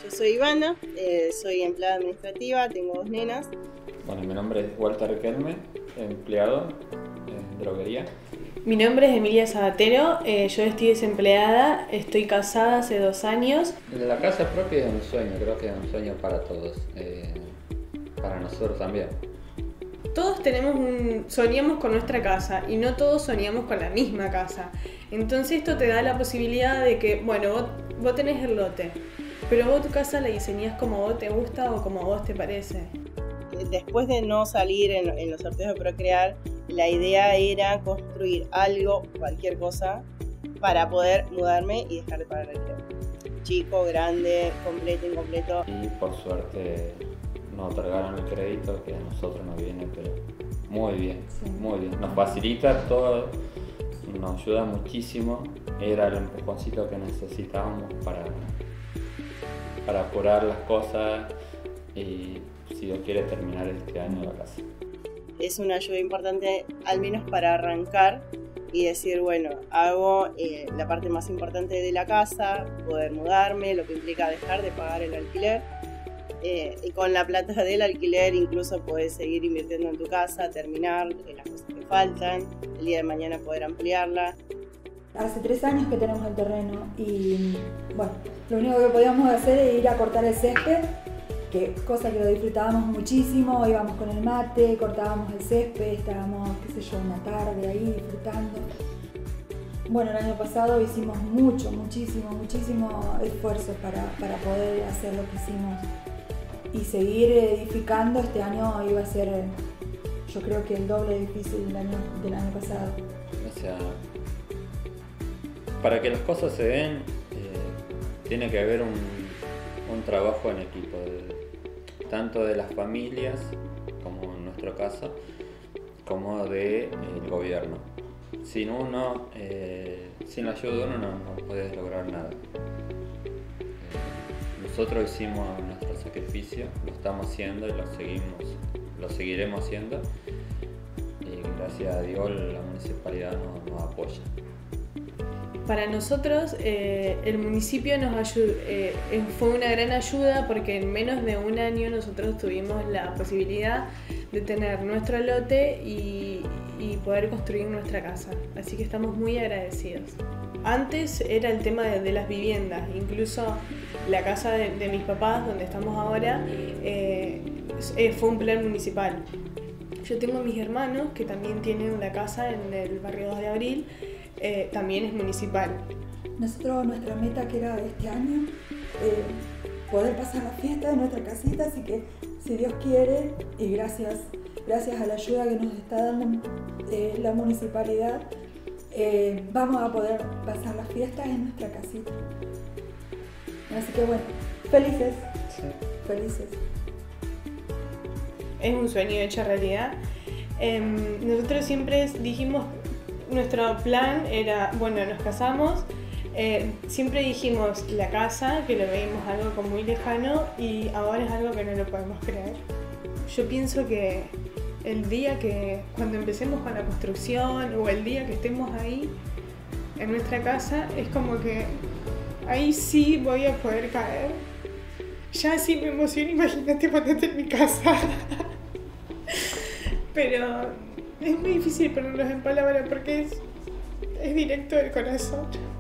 Yo soy Ivana, soy empleada administrativa, tengo 2 nenas. Bueno, mi nombre es Walter Kelme, empleado en droguería. Mi nombre es Emilia Sabatero, yo estoy desempleada, estoy casada hace 2 años. La casa propia es un sueño, creo que es un sueño para todos, para nosotros también. Todos soñamos con nuestra casa y no todos soñamos con la misma casa. Entonces esto te da la posibilidad de que, bueno, vos tenés el lote, pero vos tu casa la diseñás como vos te gusta o como vos te parece. Después de no salir en los sorteos de Procrear, la idea era construir algo, cualquier cosa, para poder mudarme y dejar de pagar el alquiler. Chico, grande, completo, incompleto. Y por suerte nos otorgaron el crédito que a nosotros nos viene, pero muy bien, sí. Muy bien. Nos facilita todo, nos ayuda muchísimo. Era el empujoncito que necesitábamos para apurar las cosas y, si Dios quiere, terminar este año la casa. Es una ayuda importante, al menos para arrancar y decir, bueno, hago la parte más importante de la casa, poder mudarme, lo que implica dejar de pagar el alquiler. Y con la plata del alquiler incluso podés seguir invirtiendo en tu casa, terminar las cosas que faltan, el día de mañana poder ampliarla. Hace 3 años que tenemos el terreno y bueno, lo único que podíamos hacer es ir a cortar el césped, cosa que lo disfrutábamos muchísimo, íbamos con el mate, cortábamos el césped, estábamos, una tarde ahí disfrutando. Bueno, el año pasado hicimos muchísimo esfuerzo para poder hacer lo que hicimos y seguir edificando. Este año iba a ser, yo creo que el doble difícil del año pasado. O sea, para que las cosas se den, tiene que haber un trabajo en equipo, tanto de las familias, como en nuestro caso, como del gobierno. Sin la ayuda de uno no puedes lograr nada. Nosotros hicimos nuestro sacrificio, lo estamos haciendo y lo seguiremos haciendo, y gracias a Dios la municipalidad nos apoya. Para nosotros el municipio fue una gran ayuda porque en menos de 1 año nosotros tuvimos la posibilidad de tener nuestro lote y poder construir nuestra casa, así que estamos muy agradecidos. Antes era el tema de las viviendas, incluso la casa de mis papás, donde estamos ahora, fue un plan municipal. Yo tengo mis hermanos que también tienen una casa en el barrio 2 de Abril, también es municipal. Nuestra meta que era este año, poder pasar la fiesta en nuestra casita, así que si Dios quiere y gracias a la ayuda que nos está dando la municipalidad, vamos a poder pasar las fiestas en nuestra casita. Así que bueno, felices. Sí. Felices. Es un sueño hecho realidad. Nosotros siempre dijimos, nuestro plan era, bueno, nos casamos, siempre dijimos la casa, que lo veíamos algo como muy lejano, y ahora es algo que no lo podemos creer. Yo pienso que el día cuando empecemos con la construcción o el día que estemos ahí en nuestra casa, es como que ahí sí voy a poder caer. Ya sí me emociono, imagínate ponerte en mi casa. Pero es muy difícil ponerlos en palabras porque es directo del corazón.